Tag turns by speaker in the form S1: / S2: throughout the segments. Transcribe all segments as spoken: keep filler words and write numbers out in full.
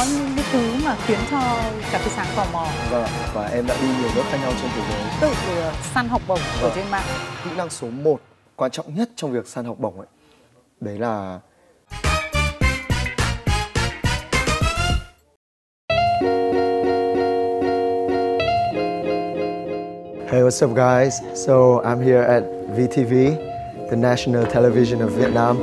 S1: có những cái thứ mà khiến cho Cà Phê Sáng tò mò.
S2: Vâng, và em đã đi nhiều nước khác nhau trên thế giới.
S1: Tự săn học bổng vâng. ở trên mạng.
S2: Kỹ năng số một quan trọng nhất trong việc săn học bổng ấy, đấy là Hey, what's up guys? So I'm here at V T V, the national television of Vietnam.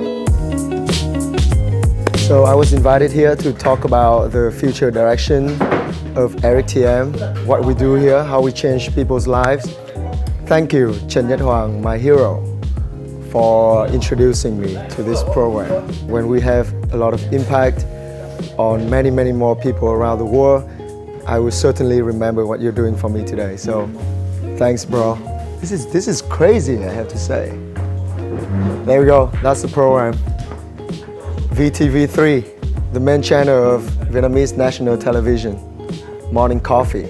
S2: So I was invited here to talk about the future direction of Eric T M, what we do here, how we change people's lives. Thank you, Trần Nhật Hoàng, my hero, for introducing me to this program. When we have a lot of impact on many, many more people around the world, I will certainly remember what you're doing for me today. So, thanks, bro. This is this is crazy, I have to say. There we go. That's the program. V T V three, the main channel of Vietnamese national television. Morning coffee.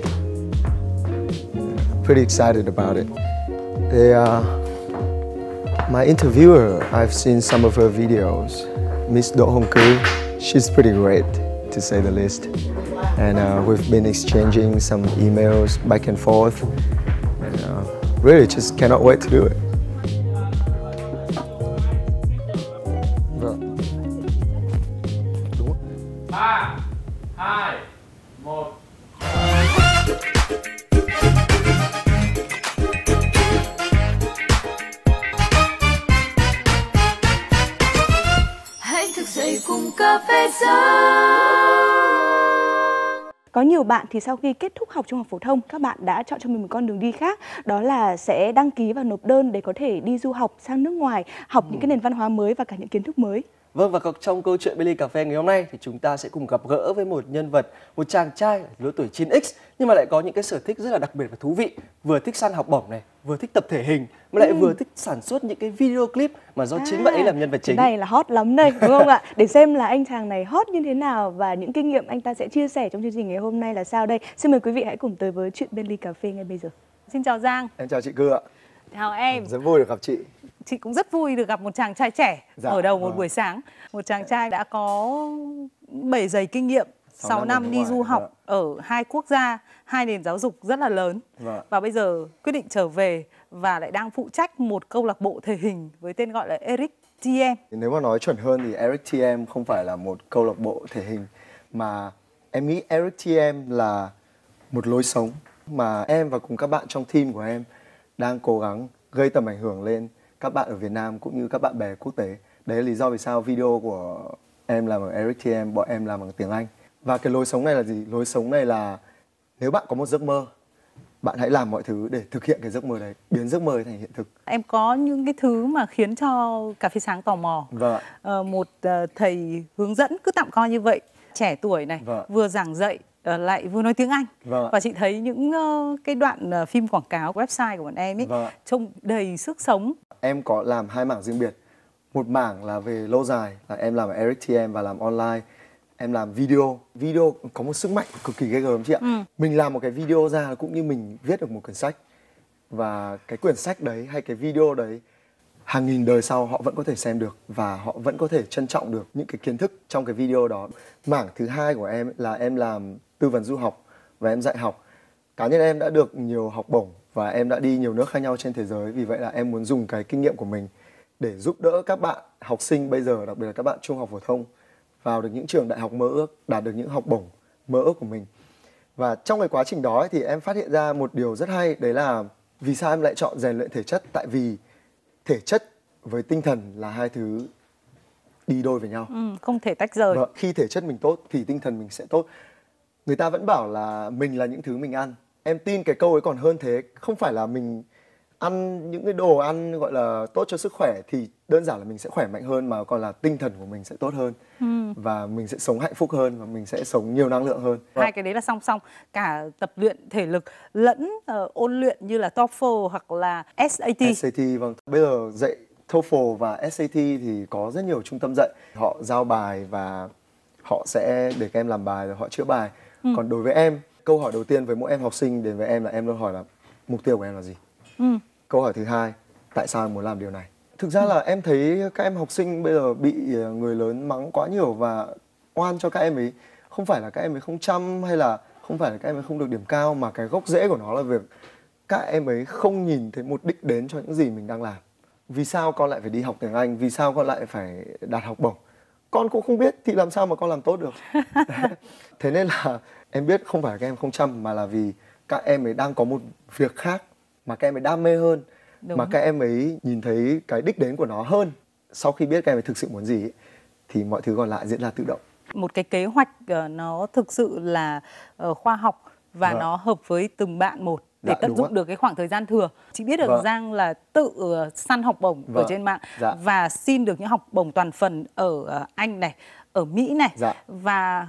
S2: Pretty excited about it. They, uh, my interviewer, I've seen some of her videos. Miss Do Hồng Cứ, she's pretty great, to say the least. And uh, we've been exchanging some emails back and forth. And, uh, really just cannot wait to do it.
S3: ba, hai, một.
S4: Hãy thức dậy cùng cà phê sáng.
S5: Có nhiều bạn thì sau khi kết thúc học trung học phổ thông, các bạn đã chọn cho mình một con đường đi khác. Đó là sẽ đăng ký và nộp đơn để có thể đi du học sang nước ngoài, học những cái nền văn hóa mới và cả những kiến thức mới.
S6: Vâng, và trong câu chuyện bên ly cà phê ngày hôm nay thì chúng ta sẽ cùng gặp gỡ với một nhân vật, một chàng trai lứa tuổi chín x nhưng mà lại có những cái sở thích rất là đặc biệt và thú vị. Vừa thích săn học bổng này, vừa thích tập thể hình, mà lại ừ. vừa thích sản xuất những cái video clip mà do à, chính bạn ấy làm nhân vật chính.
S5: Cái này là hot lắm đây, đúng không ạ? Để xem là anh chàng này hot như thế nào và những kinh nghiệm anh ta sẽ chia sẻ trong chương trình ngày hôm nay là sao đây. Xin mời quý vị hãy cùng tới với chuyện bên ly cà phê ngay bây giờ.
S1: Xin chào Giang.
S2: Em chào chị Cư ạ.
S1: Chào em.
S2: Rất vui được gặp chị.
S1: Chị cũng rất vui được gặp một chàng trai trẻ dạ, ở đầu một vâng. buổi sáng. Một chàng trai đã có bảy giày kinh nghiệm, sáu năm đi du học dạ. ở hai quốc gia, hai nền giáo dục rất là lớn. Dạ. Và bây giờ quyết định trở về và lại đang phụ trách một câu lạc bộ thể hình với tên gọi là Eric T M.
S2: Nếu mà nói chuẩn hơn thì Eric T M không phải là một câu lạc bộ thể hình, mà em nghĩ Eric T M là một lối sống mà em và cùng các bạn trong team của em đang cố gắng gây tầm ảnh hưởng lên các bạn ở Việt Nam cũng như các bạn bè quốc tế. Đấy là lý do vì sao video của em làm bằng Eric T M, bọn em làm bằng tiếng Anh. Và cái lối sống này là gì? Lối sống này là nếu bạn có một giấc mơ, bạn hãy làm mọi thứ để thực hiện cái giấc mơ đấy, biến giấc mơ thành hiện thực.
S1: Em có những cái thứ mà khiến cho Cà Phê Sáng tò mò.
S2: Vâng.
S1: Ờ, một uh, thầy hướng dẫn cứ tạm coi như vậy, trẻ tuổi này, vâng. vừa giảng dạy lại vừa nói tiếng Anh. Vâng. Và chị thấy những uh, cái đoạn uh, phim quảng cáo website của bọn em ấy vâng. trông đầy sức sống.
S2: Em có làm hai mảng riêng biệt. Một mảng là về lâu dài, là em làm Eric T M và làm online. Em làm video. Video có một sức mạnh cực kỳ ghê gớm chị ạ. Ừ. Mình làm một cái video ra cũng như mình viết được một quyển sách. Và cái quyển sách đấy hay cái video đấy hàng nghìn đời sau họ vẫn có thể xem được và họ vẫn có thể trân trọng được những cái kiến thức trong cái video đó. Mảng thứ hai của em là em làm tư vấn du học và em dạy học. Cá nhân em đã được nhiều học bổng và em đã đi nhiều nước khác nhau trên thế giới. Vì vậy là em muốn dùng cái kinh nghiệm của mình để giúp đỡ các bạn học sinh bây giờ, đặc biệt là các bạn trung học phổ thông, vào được những trường đại học mơ ước, đạt được những học bổng mơ ước của mình. Và trong cái quá trình đó thì em phát hiện ra một điều rất hay. Đấy là vì sao em lại chọn rèn luyện thể chất. Tại vì thể chất với tinh thần là hai thứ đi đôi với nhau.
S1: Ừ, không thể tách rời.
S2: Và khi thể chất mình tốt thì tinh thần mình sẽ tốt. Người ta vẫn bảo là mình là những thứ mình ăn. Em tin cái câu ấy còn hơn thế. Không phải là mình ăn những cái đồ ăn gọi là tốt cho sức khỏe thì đơn giản là mình sẽ khỏe mạnh hơn, mà còn là tinh thần của mình sẽ tốt hơn. Ừ. Và mình sẽ sống hạnh phúc hơn và mình sẽ sống nhiều năng lượng hơn.
S1: Hai cái đấy là song song, cả tập luyện thể lực lẫn uh, ôn luyện như là TOEFL hoặc là S A T.
S2: S A T, vâng. Bây giờ dạy TOEFL và S A T thì có rất nhiều trung tâm dạy. Họ giao bài và họ sẽ để các em làm bài rồi họ chữa bài. Ừ. Còn đối với em, câu hỏi đầu tiên với mỗi em học sinh đến với em là em luôn hỏi là mục tiêu của em là gì? Ừ. Câu hỏi thứ hai, tại sao em muốn làm điều này? Thực ra là em thấy các em học sinh bây giờ bị người lớn mắng quá nhiều và oan cho các em ấy. Không phải là các em ấy không chăm hay là không phải là các em ấy không được điểm cao, mà cái gốc rễ của nó là việc các em ấy không nhìn thấy một đích đến cho những gì mình đang làm. Vì sao con lại phải đi học tiếng Anh? Vì sao con lại phải đạt học bổng? Con cũng không biết thì làm sao mà con làm tốt được. Thế nên là em biết không phải các em không chăm, mà là vì các em ấy đang có một việc khác mà các em ấy đam mê hơn. Đúng. Mà các em ấy nhìn thấy cái đích đến của nó hơn. Sau khi biết các em ấy thực sự muốn gì ấy, thì mọi thứ còn lại diễn ra tự động.
S1: Một cái kế hoạch uh, nó thực sự là uh, khoa học và vâng. nó hợp với từng bạn một để dạ, tận dụng được cái khoảng thời gian thừa. Chị biết được vâng. Giang là tự uh, săn học bổng vâng. ở trên mạng dạ. và xin được những học bổng toàn phần ở uh, Anh này, ở Mỹ này dạ. và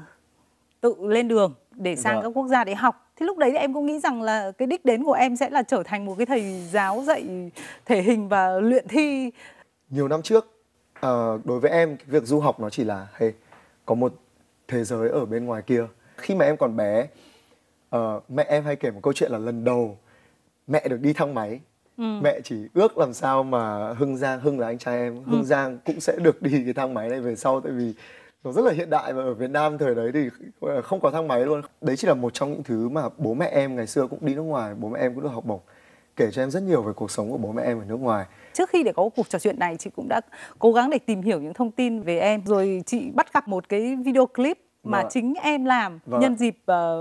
S1: tự lên đường để sang vâng. các quốc gia để học. Thì lúc đấy em cũng nghĩ rằng là cái đích đến của em sẽ là trở thành một cái thầy giáo dạy thể hình và luyện thi.
S2: Nhiều năm trước, uh, đối với em cái việc du học nó chỉ là hey, có một thế giới ở bên ngoài kia. Khi mà em còn bé, uh, mẹ em hay kể một câu chuyện là lần đầu mẹ được đi thang máy. Ừ. Mẹ chỉ ước làm sao mà Hưng Giang, Hưng là anh trai em, Hưng ừ. Giang cũng sẽ được đi cái thang máy này về sau. Tại vì nó rất là hiện đại và ở Việt Nam thời đấy thì không có thang máy luôn. Đấy chỉ là một trong những thứ mà bố mẹ em ngày xưa cũng đi nước ngoài, bố mẹ em cũng được học bổng, kể cho em rất nhiều về cuộc sống của bố mẹ em ở nước ngoài.
S1: Trước khi để có cuộc trò chuyện này, chị cũng đã cố gắng để tìm hiểu những thông tin về em. Rồi chị bắt gặp một cái video clip mà vâng. chính em làm vâng. nhân dịp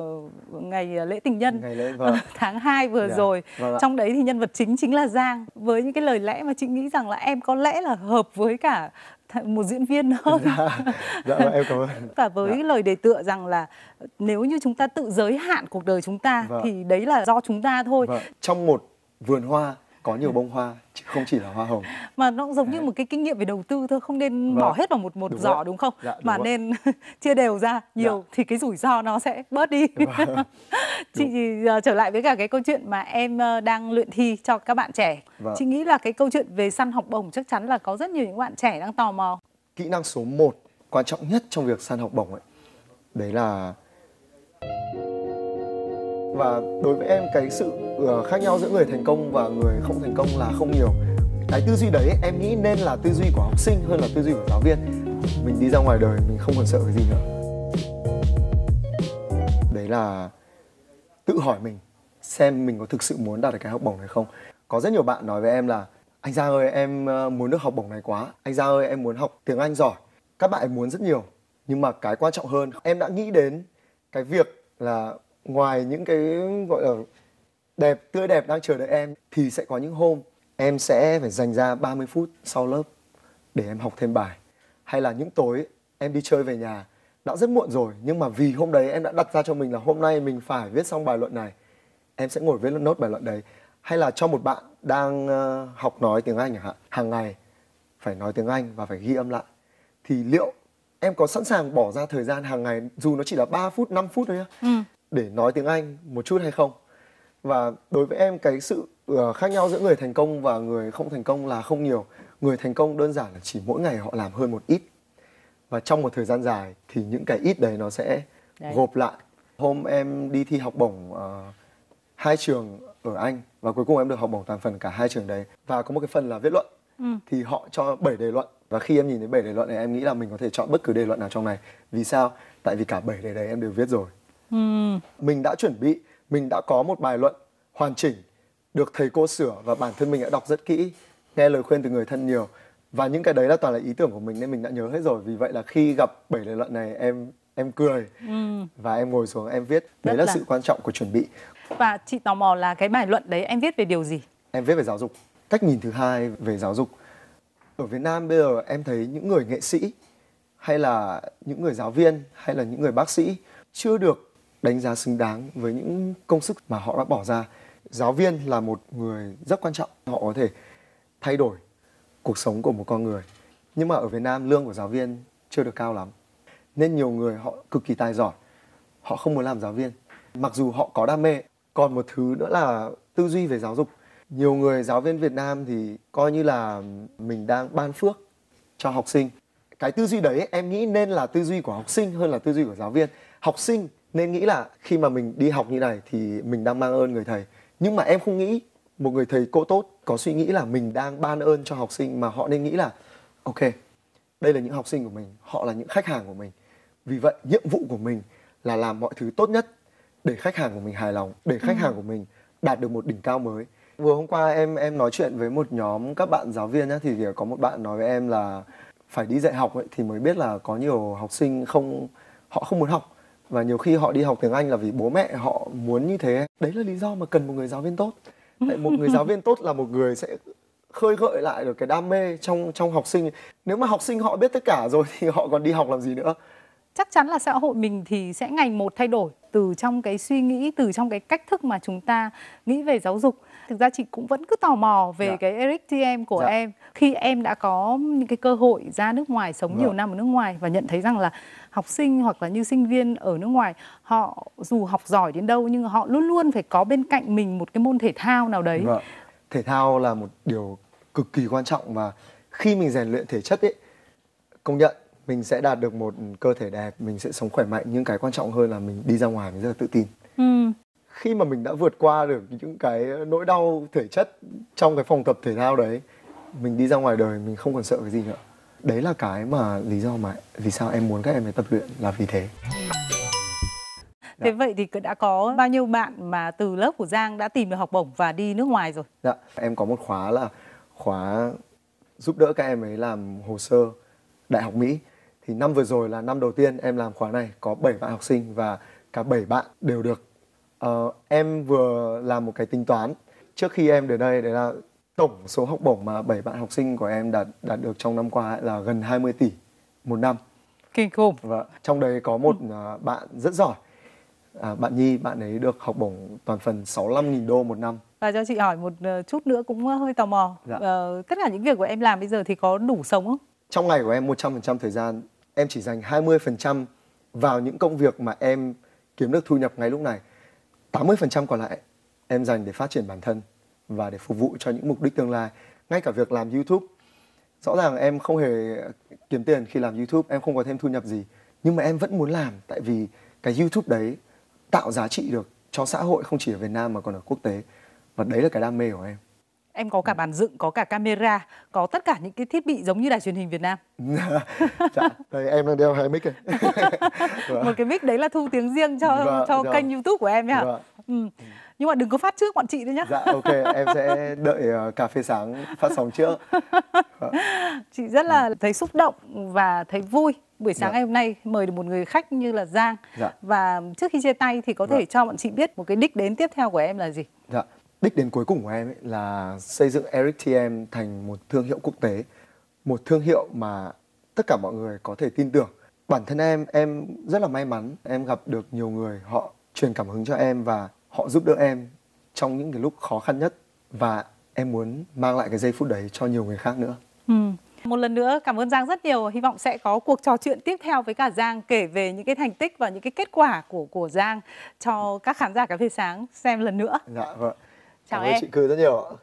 S1: uh, ngày lễ tình nhân
S2: ngày lễ, vâng.
S1: tháng hai vừa yeah. rồi. Vâng. Trong đấy thì nhân vật chính chính là Giang. Với những cái lời lẽ mà chị nghĩ rằng là em có lẽ là hợp với cả một diễn viên hơn.
S2: Dạ, dạ em cảm ơn.
S1: Và với dạ. lời đề tựa rằng là nếu như chúng ta tự giới hạn cuộc đời chúng ta vâng. thì đấy là do chúng ta thôi.
S2: Vâng. Trong một vườn hoa có nhiều bông hoa, không chỉ là hoa hồng.
S1: Mà nó cũng giống như một cái kinh nghiệm về đầu tư thôi, không nên vâng. bỏ hết vào một một đúng giỏ rồi. Đúng không? Dạ, đúng mà rồi. Nên chia đều ra nhiều dạ. thì cái rủi ro nó sẽ bớt đi. Vâng. Chị uh, trở lại với cả cái câu chuyện mà em uh, đang luyện thi cho các bạn trẻ. Vâng. Chị nghĩ là cái câu chuyện về săn học bổng chắc chắn là có rất nhiều những bạn trẻ đang tò mò.
S2: Kỹ năng số một quan trọng nhất trong việc săn học bổng ấy, đấy là, và đối với em cái sự khác nhau giữa người thành công và người không thành công là không nhiều. Cái tư duy đấy em nghĩ nên là tư duy của học sinh hơn là tư duy của giáo viên. Mình đi ra ngoài đời mình không còn sợ cái gì nữa. Đấy là tự hỏi mình xem mình có thực sự muốn đạt được cái học bổng này không. Có rất nhiều bạn nói với em là anh Giang ơi, em muốn được học bổng này quá. Anh Giang ơi, em muốn học tiếng Anh giỏi. Các bạn ấy muốn rất nhiều. Nhưng mà cái quan trọng hơn, em đã nghĩ đến cái việc là ngoài những cái gọi là đẹp, tươi đẹp đang chờ đợi em, thì sẽ có những hôm em sẽ phải dành ra ba mươi phút sau lớp để em học thêm bài. Hay là những tối em đi chơi về nhà, đã rất muộn rồi, nhưng mà vì hôm đấy em đã đặt ra cho mình là hôm nay mình phải viết xong bài luận này, em sẽ ngồi viết nốt bài luận đấy. Hay là cho một bạn đang học nói tiếng Anh chẳng hạn, hàng ngày phải nói tiếng Anh và phải ghi âm lại, thì liệu em có sẵn sàng bỏ ra thời gian hàng ngày, dù nó chỉ là ba phút, năm phút thôi nhá, ừ. để nói tiếng Anh một chút hay không? Và đối với em cái sự khác nhau giữa người thành công và người không thành công là không nhiều. Người thành công đơn giản là chỉ mỗi ngày họ làm hơn một ít, và trong một thời gian dài thì những cái ít đấy nó sẽ đấy. gộp lại. Hôm em đi thi học bổng uh, hai trường ở Anh, và cuối cùng em được học bổng toàn phần cả hai trường đấy. Và có một cái phần là viết luận, ừ. thì họ cho bảy đề luận. Và khi em nhìn thấy bảy đề luận này, em nghĩ là mình có thể chọn bất cứ đề luận nào trong này. Vì sao? Tại vì cả bảy đề đấy em đều viết rồi. ừ. Mình đã chuẩn bị, mình đã có một bài luận hoàn chỉnh, được thầy cô sửa, và bản thân mình đã đọc rất kỹ, nghe lời khuyên từ người thân nhiều. Và những cái đấy là toàn là ý tưởng của mình nên mình đã nhớ hết rồi. Vì vậy là khi gặp bảy đề luận này, em em cười, ừ. và em ngồi xuống em viết. Đấy là, là sự quan trọng của chuẩn bị.
S1: Và chị tò mò là cái bài luận đấy em viết về điều gì?
S2: Em viết về giáo dục. Cách nhìn thứ hai về giáo dục. Ở Việt Nam bây giờ em thấy những người nghệ sĩ, hay là những người giáo viên, hay là những người bác sĩ chưa được đánh giá xứng đáng với những công sức mà họ đã bỏ ra. Giáo viên là một người rất quan trọng. Họ có thể thay đổi cuộc sống của một con người. Nhưng mà ở Việt Nam lương của giáo viên chưa được cao lắm. Nên nhiều người họ cực kỳ tài giỏi, họ không muốn làm giáo viên, mặc dù họ có đam mê. Còn một thứ nữa là tư duy về giáo dục. Nhiều người giáo viên Việt Nam thì coi như là mình đang ban phước cho học sinh. Cái tư duy đấy em nghĩ nên là tư duy của học sinh hơn là tư duy của giáo viên. Học sinh nên nghĩ là khi mà mình đi học như này thì mình đang mang ơn người thầy. Nhưng mà em không nghĩ một người thầy cô tốt có suy nghĩ là mình đang ban ơn cho học sinh, mà họ nên nghĩ là ok, đây là những học sinh của mình, họ là những khách hàng của mình. Vì vậy nhiệm vụ của mình là làm mọi thứ tốt nhất để khách hàng của mình hài lòng, để khách ừ. hàng của mình đạt được một đỉnh cao mới. Vừa hôm qua em em nói chuyện với một nhóm các bạn giáo viên nhá, thì có một bạn nói với em là phải đi dạy học ấy, thì mới biết là có nhiều học sinh không họ không muốn học, và nhiều khi họ đi học tiếng Anh là vì bố mẹ họ muốn như thế. Đấy là lý do mà cần một người giáo viên tốt. Tại một người giáo viên tốt là một người sẽ khơi gợi lại được cái đam mê trong trong học sinh. Nếu mà học sinh họ biết tất cả rồi thì họ còn đi học làm gì nữa.
S1: Chắc chắn là xã hội mình thì sẽ ngày một thay đổi từ trong cái suy nghĩ, từ trong cái cách thức mà chúng ta nghĩ về giáo dục. Thực ra chị cũng vẫn cứ tò mò về dạ. cái Eric tê em của dạ. em. Khi em đã có những cái cơ hội ra nước ngoài, sống dạ. nhiều năm ở nước ngoài và nhận thấy rằng là học sinh hoặc là như sinh viên ở nước ngoài, họ dù học giỏi đến đâu nhưng họ luôn luôn phải có bên cạnh mình một cái môn thể thao nào đấy.
S2: Dạ. Thể thao là một điều cực kỳ quan trọng, và khi mình rèn luyện thể chất ấy, công nhận mình sẽ đạt được một cơ thể đẹp, mình sẽ sống khỏe mạnh, nhưng cái quan trọng hơn là mình đi ra ngoài mình rất là tự tin.
S1: Ừ.
S2: Khi mà mình đã vượt qua được những cái nỗi đau thể chất trong cái phòng tập thể thao đấy, mình đi ra ngoài đời mình không còn sợ cái gì nữa. Đấy là cái mà lý do mà vì sao em muốn các em phải tập luyện, là vì thế.
S1: Thế vậy thì đã có bao nhiêu bạn mà từ lớp của Giang đã tìm được học bổng và đi nước ngoài rồi?
S2: Dạ, em có một khóa là khóa giúp đỡ các em ấy làm hồ sơ Đại học Mỹ. Thì năm vừa rồi là năm đầu tiên em làm khóa này, có bảy bạn học sinh và cả bảy bạn đều được. Uh, em vừa làm một cái tính toán trước khi em đến đây, đấy là tổng số học bổng mà bảy bạn học sinh của em đạt đạt được trong năm qua là gần hai mươi tỷ một năm.
S1: Kinh khủng.
S2: Và trong đấy có một uh, bạn rất giỏi, uh, bạn Nhi, bạn ấy được học bổng toàn phần sáu mươi lăm nghìn đô một năm.
S1: Và cho chị hỏi một chút nữa, cũng hơi tò mò. Dạ. Uh, tất cả những việc của em làm bây giờ thì có đủ sống không?
S2: Trong ngày của em một trăm phần trăm thời gian em chỉ dành hai mươi phần trăm vào những công việc mà em kiếm được thu nhập ngay lúc này. tám mươi phần trăm còn lại em dành để phát triển bản thân và để phục vụ cho những mục đích tương lai. Ngay cả việc làm YouTube, rõ ràng em không hề kiếm tiền khi làm YouTube, em không có thêm thu nhập gì, nhưng mà em vẫn muốn làm, tại vì cái YouTube đấy tạo giá trị được cho xã hội, không chỉ ở Việt Nam mà còn ở quốc tế. Và đấy là cái đam mê của em.
S1: Em có cả bàn dựng, có cả camera, có tất cả những cái thiết bị giống như đài truyền hình Việt Nam.
S2: Dạ, đây em đang đeo hai mic này.
S1: Một cái mic đấy là thu tiếng riêng cho
S2: dạ,
S1: cho
S2: dạ.
S1: kênh YouTube của em nhá.
S2: Dạ.
S1: Ừ. Nhưng mà đừng có phát trước bọn chị đấy nhá.
S2: Dạ, ok, em sẽ đợi uh, Cà Phê Sáng phát sóng trước.
S1: Chị rất là thấy xúc động và thấy vui. Buổi sáng dạ. ngày hôm nay mời được một người khách như là Giang. Dạ. Và trước khi chia tay thì có thể dạ. cho bọn chị biết một cái đích đến tiếp theo của em là gì?
S2: Dạ. Đích đến cuối cùng của em ấy là xây dựng Eric tê em thành một thương hiệu quốc tế. Một thương hiệu mà tất cả mọi người có thể tin tưởng. Bản thân em, em rất là may mắn. Em gặp được nhiều người, họ truyền cảm hứng cho em và họ giúp đỡ em trong những cái lúc khó khăn nhất. Và em muốn mang lại cái giây phút đấy cho nhiều người khác nữa.
S1: Ừ. Một lần nữa cảm ơn Giang rất nhiều. Hy vọng sẽ có cuộc trò chuyện tiếp theo với cả Giang, kể về những cái thành tích và những cái kết quả của của Giang cho các khán giả Cà Phê Sáng xem lần nữa.
S2: Dạ vâng.
S1: Chào
S2: cảm ơn
S1: em.
S2: chị Cư rất nhiều.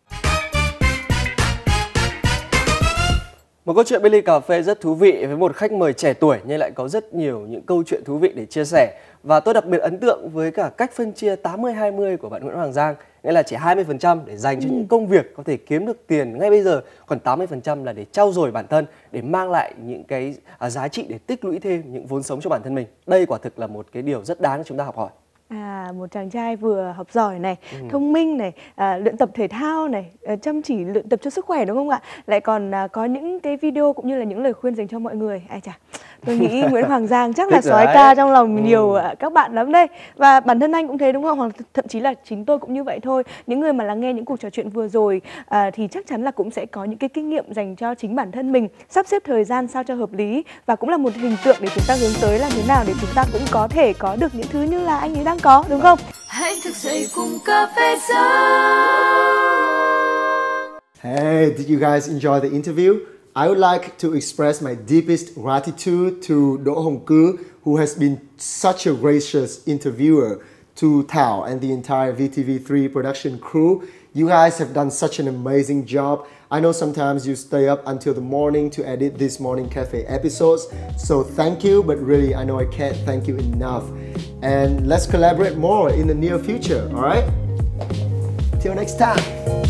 S6: Một câu chuyện bên ly cà phê rất thú vị với một khách mời trẻ tuổi nhưng lại có rất nhiều những câu chuyện thú vị để chia sẻ. Và tôi đặc biệt ấn tượng với cả cách phân chia tám mươi hai mươi của bạn Nguyễn Hoàng Giang. Nghĩa là chỉ hai mươi phần trăm để dành cho những công việc có thể kiếm được tiền ngay bây giờ, còn tám mươi phần trăm là để trau dồi bản thân, để mang lại những cái giá trị để tích lũy thêm những vốn sống cho bản thân mình. Đây quả thực là một cái điều rất đáng để chúng ta học hỏi.
S5: À, một chàng trai vừa học giỏi này, ừ. thông minh này, à, luyện tập thể thao này, à, chăm chỉ luyện tập cho sức khỏe, đúng không ạ? Lại còn à, có những cái video cũng như là những lời khuyên dành cho mọi người. Ai chà, tôi nghĩ Nguyễn Hoàng Giang chắc là soái ca trong lòng ừ. nhiều à, các bạn lắm đây. Và bản thân anh cũng thế đúng không? Hoặc thậm chí là chính tôi cũng như vậy thôi. Những người mà lắng nghe những cuộc trò chuyện vừa rồi à, thì chắc chắn là cũng sẽ có những cái kinh nghiệm dành cho chính bản thân mình, sắp xếp thời gian sao cho hợp lý, và cũng là một hình tượng để chúng ta hướng tới làm thế nào để chúng ta cũng có thể có được những thứ như là anh ấy đang có, đúng không?
S4: Hãy thức dậy cùng Cà Phê Sáng.
S2: Hey, did you guys enjoy the interview? I would like to express my deepest gratitude to Đỗ Hồng Cư, who has been such a gracious interviewer, to Thảo and the entire V T V three production crew. You guys have done such an amazing job. I know sometimes you stay up until the morning to edit these Morning Cafe episodes, so thank you, but really I know I can't thank you enough. And let's collaborate more in the near future, alright? Till next time!